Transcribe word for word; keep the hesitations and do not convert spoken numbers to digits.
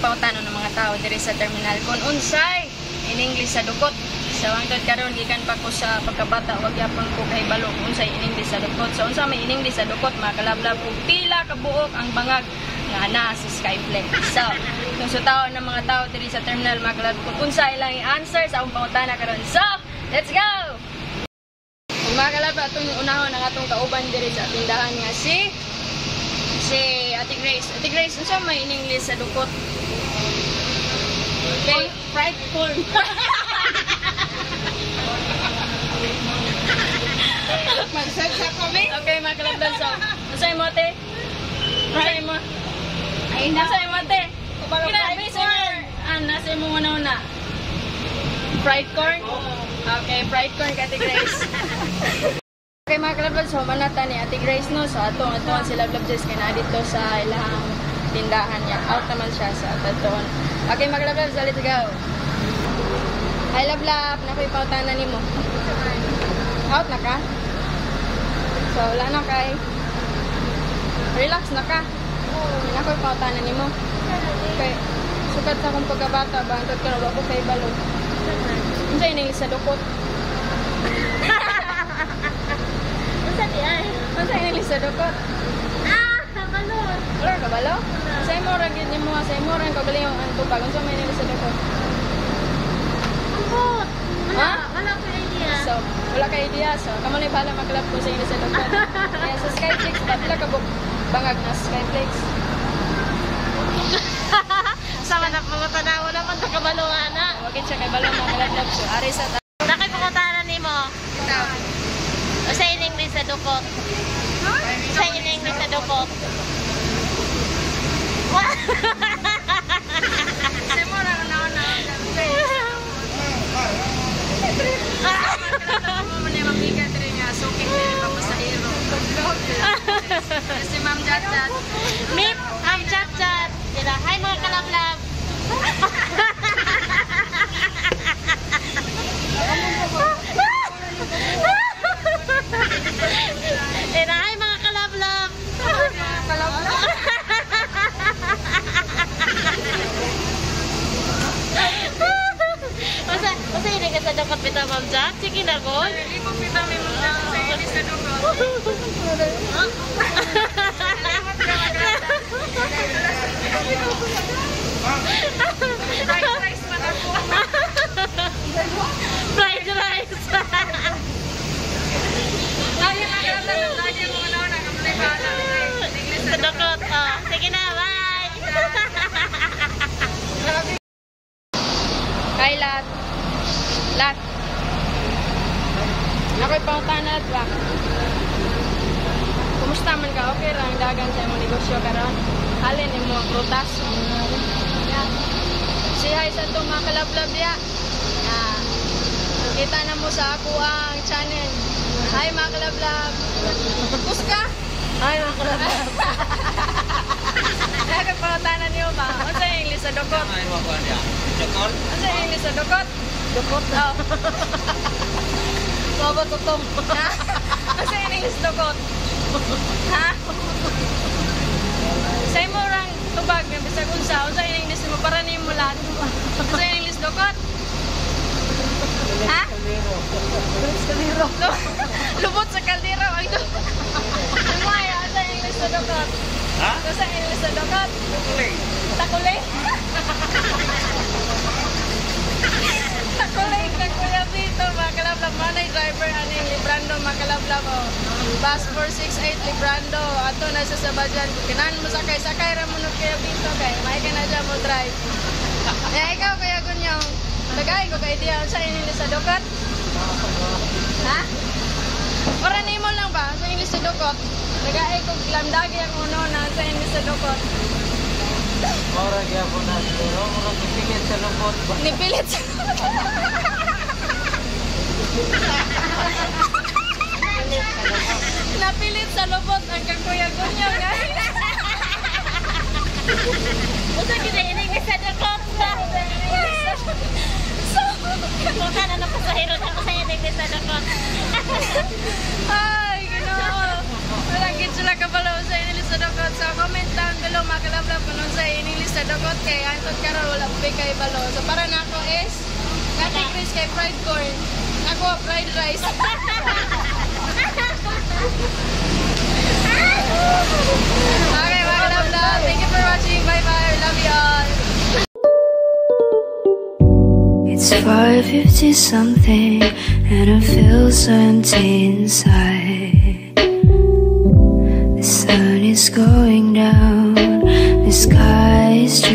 pangutana ng mga tao diri sa terminal kung unsay in English sa dukot. So hangtod karon gikan pa ko sa pagkabata wag yapon ko kahibalo kung unsay in English sa dukot. So unsa may in English sa dukot, makalablab og pila ka buok ang bangag nga ana sa Skyflex. So kung sutaw ng mga tao diri sa terminal makalab kung unsay ilang i-answer sa akong pangutana karon. So let's go. Kung makalab atong unahon ang atong kauban diri sa tindahan nga si si Ate Grace. Ate Grace, unsa may in English sa dukot? Okay, fried corn. Magsagsa kami. Okay, makalabdan so. Unsay mo ate? Unsay mo? Ay na. Unsay mo ate? Kubalo fried corn. Ah, nasa mo una-una. Fried corn? Okay, fried corn ka Ate Grace. Okay, mga kalabdan so manata ni Ate Grace no. So ato ato sila Labjes kay na dito sa ilang tindahan niya. Out naman siya sa aton. Okay, mga kalabdan, so let's go. Hi love love, nakoy pautanan nimo. Out na ka? So, wala na kay. Relax na ka. Hindi na ko pautanan ni mo. Okay. Sukat sa akong pagkabata ba? Antod ka na ako kay balo. Hindi siya iningis sa dukot. Unsa di ay? Ano siya iningis sa dukot? Ah, balo. Wala ka balo? Sa imo ragid ni mo. Sa imo ragid kagaling ang tubag. Ano siya may iningis sa dukot? Ambot. Ha? Wala ko idea. So, wala ka idea. So, kamo na bahala maglab ko sa inyo sa dukot. Kaya sa Skyflex, pila ka buk bangag na Skyflex. Sama na pangutana wala man ta kabalo ana. Wagit siya kay balo maglab so. Ari sa Nakay pangutana nimo. itaw. Sa in English sa dukot. Sa in English sa dukot. Sa mo ra na na. Si Ma'am Jatjat. Mip, ang chat-chat. Dira, hi mga kalablab. Dira, hi mga kalablab. Masa, masa ini ka sa dapat bita Ma'am Jat? Sige na, Gol. Hindi mo kita may mga sa ilis na dukot. Fried rice man ako. Fried rice. Lagi na ka lang lagi mo na na kamay ba na English Sa dukot. Oh, sige na, bye. Kay Lat. Lat. Ako'y pangutana at ba? Kumusta man ka? Okay lang dagan sa imong negosyo karon. Halin imo ang prutas. Si hi sa itong mga kalablab ya. Ah, kita na mo sa ako ang channel. Hi mga kalablab. Kus ka? Hi mga kalablab. Ako'y pangutana niyo ba? Ano sa English sa dukot? Ano sa English sa dukot? Dukot. Oh. Baba tutong. Ha? Ano sa English dukot? Ha? Sa imo rang tubag nga bisag unsa unsa in English mo para nimo lahat. Unsa in English dukot? Ha? Kaliro. Lubot sa kaldero ay do. Ano ay unsa in English sa dukot? Ha? Unsa in English sa dukot? Kulay. Takulay. Takulay ka Kuya Vito, makalablab manay driver aning Librando makalablab oh. Bus four six eight Librando ato na sa Sabadyan kinan mo sakay sakay ra mo no Kuya Vito kay may ka na dyan mo drive. Ya ikaw Kuya Gunyong, tagay ko kay idea sa English sa dukot. Ha? Para nimo lang ba sa English sa dukot? Tagay ko lamdagi ang uno na sa English sa dukot. Ora kaya po na pero mura pipilit sa lupot ba? Nipilit sa Napilit sa lubot ang kakuya Gunya guys. Usa kita ini sa dukot. So, Kung sana na pasahero na ko sa ini sa dukot. ay, ginoo. Wala gid sila kabalo sa English sa dukot. So comment down below mga kalablab kung sa English sa dukot kay antod karon wala pa kay balo. So para nako is Kati Chris kay fried corn. Ako fried rice. Okay, mga love love. Thank you for watching. Bye bye. Love you all. It's five fifty something and I feel so empty inside. The sun is going down, the sky is